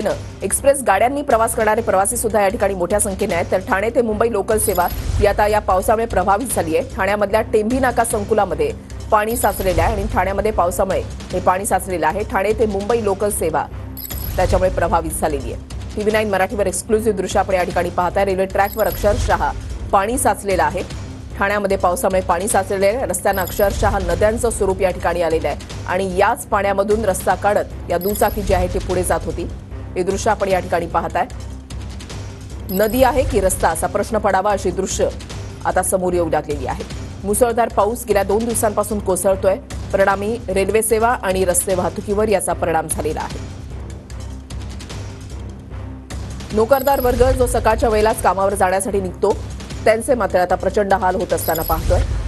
पद्धतीनं एक्सप्रेस गाड्यांनी प्रवास करणारे प्रवासी सुद्धा या ठिकाणी मोठ्या संख्येने आहेत। तर ठाणे ते मुंबई लोकल सेवा ही आता या पावसामुळे प्रभावित झाली आहे। ठाण्यामधल्या टेंभी नाका संकुलामध्ये पाणी साचलेलं आहे आणि ठाण्यामध्ये पावसामुळे हे पाणी साचलेलं आहे। ठाणे ते मुंबई लोकल सेवा त्याच्यामुळे प्रभावित झालेली आहे। TV9 मराठीवर एक्सक्लुझिव्ह दृश्य आपण या ठिकाणी पाहताय। रेल्वे ट्रॅकवर अक्षरशः पाणी साचलेलं आहे। ठाण्यामध्ये पावसामुळे पाणी साचलेलं आहे। रस्त्यांना अक्षरशः नद्यांचं स्वरूप या ठिकाणी आलेलं आहे आणि याच पाण्यामधून रस्ता काढत या दुचाकी जी आहे ती पुढे जात होती। हे दृश्य आपण या ठिकाणी पाहताय। नदी आहे की रस्ता असा प्रश्न पडावा अशी दृश्य आता समोर येऊ लागलेली आहे। मुसळधार पाऊस गेल्या 2 दिवसांपासून कोसळतोय। परिणामी रेल्वे सेवा आणि रस्ते वाहतुकीवर याचा परिणाम झालेला आहे। नोकरदार वर्ग जो सकाळच्या वेळेलाच कामावर जाण्यासाठी निघतो त्यांचे मात्र आता प्रचंड हाल होत असताना पाहतोय।